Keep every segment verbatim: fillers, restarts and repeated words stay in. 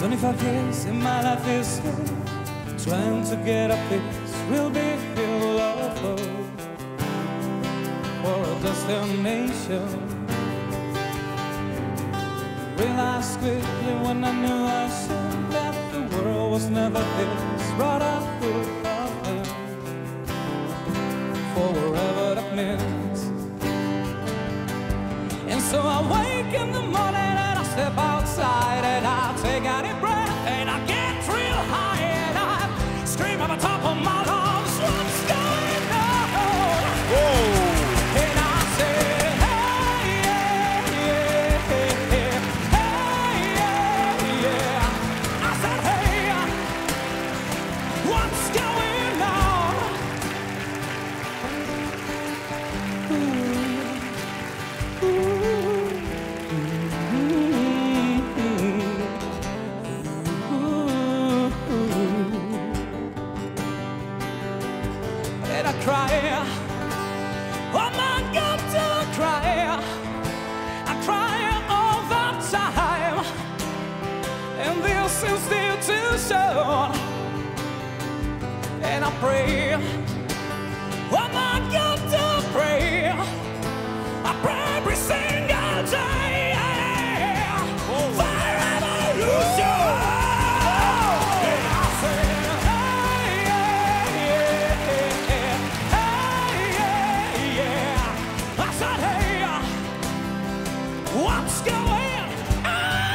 twenty-five years in my life is still trying to get a place will be filled of love for a destination. Realized quickly when I knew I should that the world was never this, but I could have been for wherever that means. And so I wake in the morning and I step outside and I take out a breath and I get real high and I scream at the top of my lungs, what's going on? Whoa. And I say, hey, yeah, yeah, yeah, hey, yeah, yeah. I said, hey, what's going on? Ooh, ooh. And I cry, oh my God, do I cry? I cry all the time, and this is still too short. And I pray, oh my God, do I pray? I pray every single day, forever lose you. And I say, hey, yeah, yeah, hey, yeah, yeah. I said, hey, what's going on?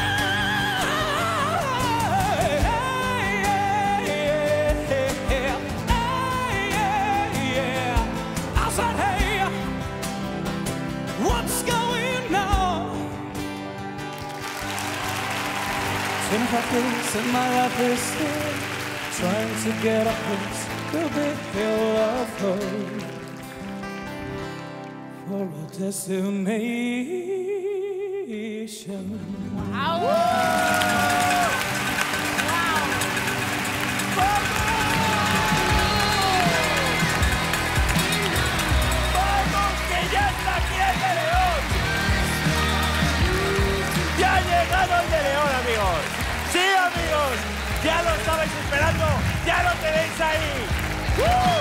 Hey, yeah, yeah, hey, yeah, yeah. I said, hey, what's going on? twenty-five years in my life is still trying to get up this the big hill of hope for a destination. Wow. ¡Vamos, que ya está aquí el de León! ¡Ya ha llegado el de León, amigos! ¡Sí, amigos! ¡Ya lo estabais esperando! ¡Ya lo tenéis ahí! ¡Uh!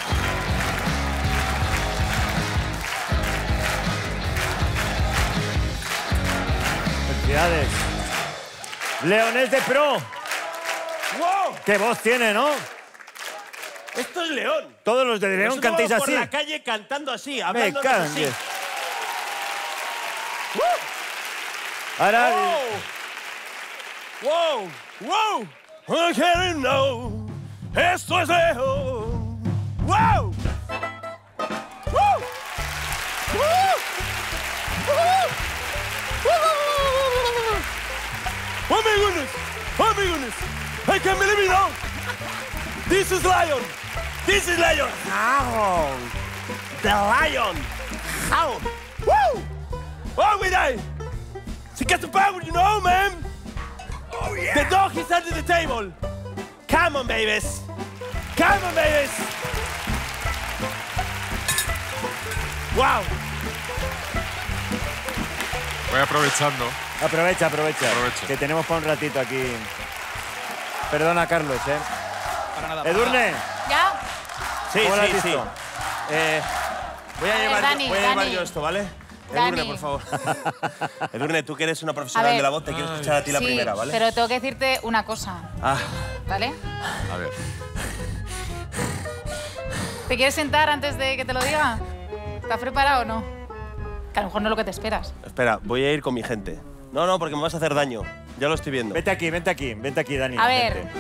Felicidades. Leones de Pro. ¡Wow! Qué voz tiene, ¿no? Esto es León. Todos los de León Nosotros cantáis vamos así. por la calle cantando así, Me hablando cago en así. diez. Ahora... ¡Wow! ¡Wow! I can't know. Esto es León. ¡Wow! ¡Wow! ¡Wow! Oh my goodness! Oh my goodness! I can't believe it now! This is Lion! This is Lion! How? The Lion! How? Woo! Oh, we die! She gets the power, you know, man! Oh, yeah! The dog is under the table! Come on, babies! Come on, babies! Wow! Voy aprovechando. Aprovecha, aprovecha. Aprovecha. Que tenemos para un ratito aquí. Perdona, Carlos, ¿eh? Para nada. Edurne, ¿Ya? Sí, ¿cómo lo has sí, sí. visto? Eh, voy a, A ver, llevar, Dani, voy a llevar Dani. yo esto, ¿vale? Dani. Edurne, por favor. Edurne, tú que eres una profesional A ver. de la voz, te quiero escuchar a ti la Sí, primera, ¿vale? pero tengo que decirte una cosa, Ah, ¿vale? A ver. ¿Te quieres sentar antes de que te lo diga? ¿Estás preparado o no? Que a lo mejor no es lo que te esperas. espera, voy a ir con mi gente. No, no, porque me vas a hacer daño. Ya lo estoy viendo. vente aquí, vente aquí, vente aquí, Dani. A ver. vente.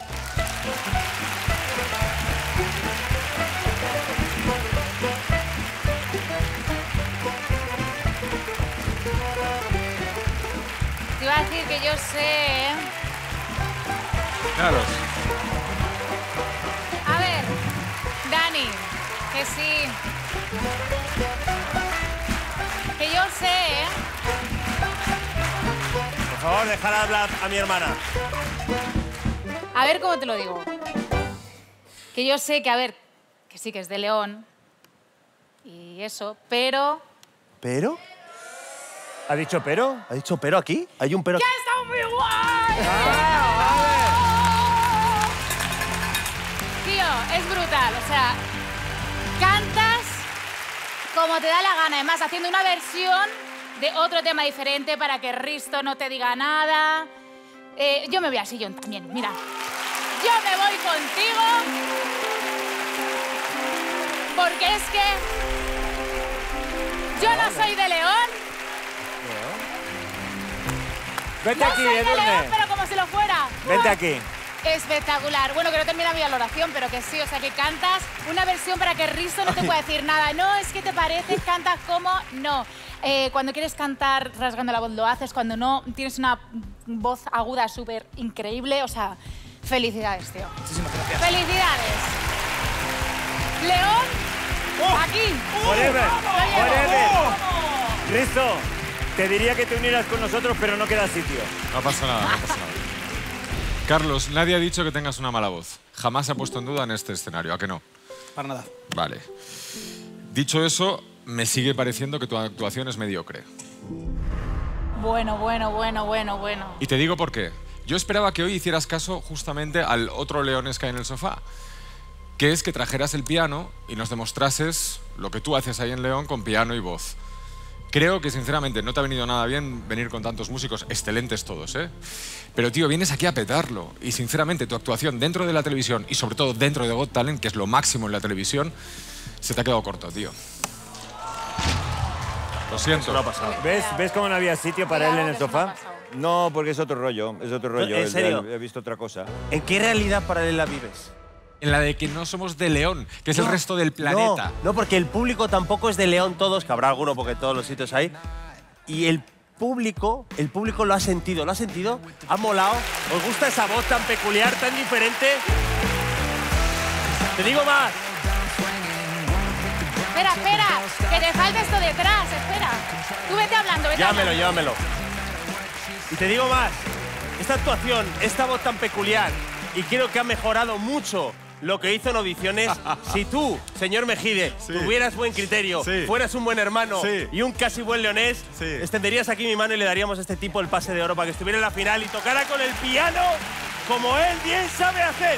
Te iba a decir que yo sé... Claro. A ver, Dani, que sí. Que yo sé... Por favor, dejar hablar a mi hermana. A ver cómo te lo digo. Que yo sé que, a ver, que sí que es de León y eso, pero... ¿Pero? ¿Ha dicho pero? ¿Ha dicho pero aquí? ¿Hay un pero ¡Que aquí? está un muy guay! Tío, es brutal. O sea, cantas como te da la gana. Además, haciendo una versión de otro tema diferente para que Risto no te diga nada. Eh, yo me voy al sillón también, mira. Yo me voy contigo. Porque es que yo no soy de León. Vete No aquí, soy de León, Edurne. pero como si lo fuera. Vete ¡Buah! aquí. Espectacular. Bueno, que no termina mi valoración, pero que sí, o sea, que cantas una versión para que Risto no te pueda decir nada. No, es que te pareces, cantas como... No. Eh, cuando quieres cantar rasgando la voz lo haces, cuando no, tienes una voz aguda súper increíble. O sea, felicidades, tío. Muchísimas gracias. ¡Felicidades! León, aquí. Forever, Lo llevo. forever. Risto, te diría que te unieras con nosotros, pero no queda sitio. No pasa nada, no pasa nada. Carlos, nadie ha dicho que tengas una mala voz. Jamás se ha puesto en duda en este escenario, ¿a que no? Para nada. Vale. Dicho eso, me sigue pareciendo que tu actuación es mediocre. Bueno, bueno, bueno, bueno, bueno. Y te digo por qué. Yo esperaba que hoy hicieras caso justamente al otro leones que hay en el sofá, que es que trajeras el piano y nos demostrases lo que tú haces ahí en León con piano y voz. Creo que, sinceramente, no te ha venido nada bien venir con tantos músicos, excelentes todos, ¿eh? Pero, tío, vienes aquí a petarlo. Y, sinceramente, tu actuación dentro de la televisión y, sobre todo, dentro de Got Talent, que es lo máximo en la televisión, se te ha quedado corto, tío. Lo siento. No ha pasado. ¿Ves, ¿Ves cómo no había sitio para él en el Cuidado, que eso no sofá? ha pasado. No, porque es otro rollo, es otro rollo. ¿En Él- serio? él- He visto otra cosa. ¿En qué realidad paralela vives? En la de que no somos de León, que es el No, resto del planeta. No, no, porque el público tampoco es de León todos, que habrá alguno porque todos los sitios hay. Y el público, el público lo ha sentido, ¿lo ha sentido? ¿Ha molado? ¿Os gusta esa voz tan peculiar, tan diferente? Te digo más. Espera, espera, que te falta esto detrás, espera. Tú vete hablando, vete Llámelo, hablando. llámelo. Y te digo más. Esta actuación, esta voz tan peculiar, y creo que ha mejorado mucho lo que hizo en audiciones. Si tú, señor Mejide, Sí. tuvieras buen criterio, Sí. fueras un buen hermano Sí. y un casi buen leonés, Sí. extenderías aquí mi mano y le daríamos a este tipo el pase de oro para que estuviera en la final y tocara con el piano como él bien sabe hacer.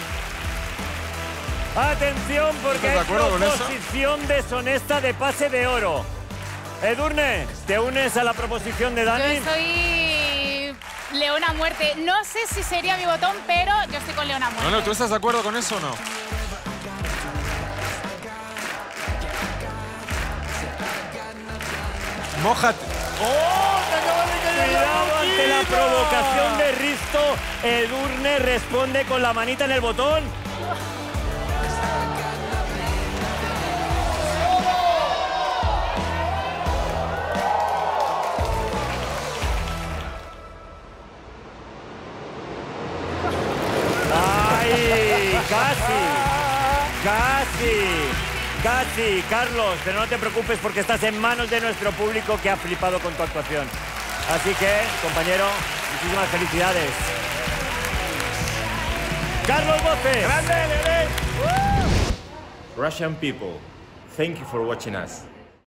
Atención, porque ¿Estás de es acuerdo con eso? proposición deshonesta de pase de oro. Edurne, ¿te unes a la proposición de Yo Dani? soy León a muerte. No sé si sería mi botón, pero yo estoy con León a muerte. No, no, ¿tú estás de acuerdo con eso o no? Mójate. Cuidado ante la provocación de Risto. Edurne responde con la manita en el botón. ¡Ay! ¡Casi! ¡Casi! ¡Casi! Carlos, pero no te preocupes porque estás en manos de nuestro público que ha flipado con tu actuación. Así que, compañero, muchísimas felicidades. ¡Carlos Voces! ¡Grande, Leonés! Russian people, thank you for watching us.